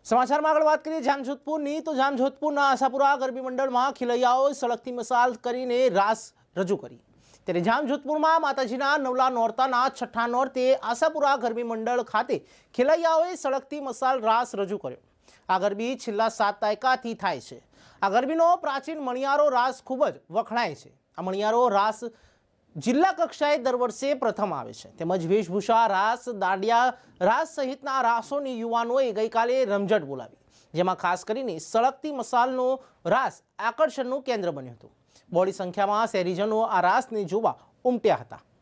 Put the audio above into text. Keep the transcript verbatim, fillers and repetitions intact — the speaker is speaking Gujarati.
સમાચારમાં આગળ વાત કરીએ જામજોધપુરની તો જામજોધપુરના આશાપુરા ગરબી મંડળમાં ખેલૈયાઓએ સળગતી મસાલ કરીને રાસ રજૂ કરી। ત્યારે જામજોધપુરમાં માતાજીના નવલા નોરતાના છઠ્ઠા નોરતે આશાપુરા ગરબી મંડળ ખાતે ખેલૈયાઓએ સળગતી મસાલ રાસ રજૂ કર્યો। આ ગરબી છેલ્લા સાત દાયકાથી થાય છે। આ ગરબીનો પ્રાચીન મણિયારો રાસ ખૂબ જ વખણાય છે। આ મણિયારો રાસ જિલ્લા કક્ષાએ દર વર્ષે પ્રથમ આવે છે। તેમજ વેશભૂષા રાસ દાંડિયા રાસ સહિતના રાસોની યુવાનોએ ગઈકાલે રમઝટ બોલાવી, જેમાં ખાસ કરીને સળગતી મસાલનો રાસ આકર્ષણનું કેન્દ્ર બન્યો હતો। બોડી સંખ્યામાં શહેરીજનો આ રાસને જોવા ઉમટ્યા હતા।